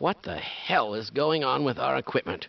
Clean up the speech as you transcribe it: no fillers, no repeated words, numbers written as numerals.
What the hell is going on with our equipment?